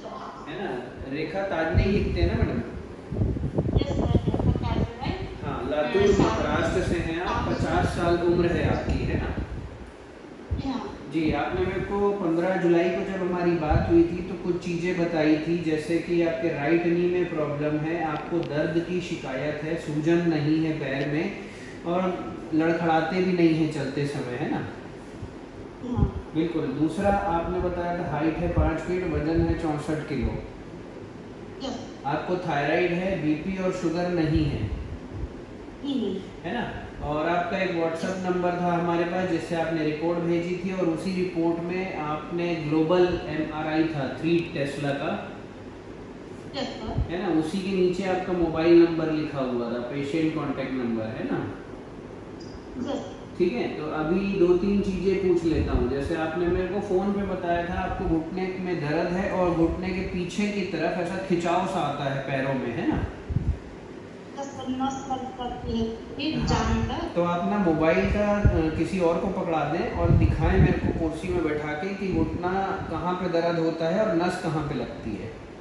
है ना? रेखा ताजने ही लिखते हैं ना मैडम? हाँ, लातूर महाराष्ट्र से हैं आप, 50 साल उम्र है आपकी, है ना? जी, आपने मेरे को 15 जुलाई को जब हमारी बात हुई थी तो कुछ चीज़ें बताई थी, जैसे कि आपके राइट नी में प्रॉब्लम है, आपको दर्द की शिकायत है, सूजन नहीं है पैर में और लड़खड़ाते भी नहीं हैं चलते समय, है ना? बिल्कुल। दूसरा आपने बताया था हाइट है 5 फीट, वजन है 64 किलो। आपको थायराइड है, बीपी और शुगर नहीं है, है ना? और आपका एक व्हाट्सएप नंबर था हमारे पास जिससे आपने रिपोर्ट भेजी थी और उसी रिपोर्ट में आपने ग्लोबल एमआरआई था 3 टेस्ला का, है ना? उसी के नीचे आपका मोबाइल नंबर लिखा हुआ था, पेशेंट कांटेक्ट नंबर, है ना? ठीक है, तो अभी 2-3 चीज़ें पूछ लेता हूँ। जैसे आपने मेरे को फ़ोन पे बताया था आपको घुटने में दर्द है और घुटने के पीछे की तरफ ऐसा खिंचाव सा आता है पैरों में, है ना? हाँ, तो आप ना मोबाइल का किसी और को पकड़ा दें और दिखाएं मेरे को कुर्सी में बैठा के कि घुटना कहाँ पे दर्द होता है और नस कहाँ पे लगती है।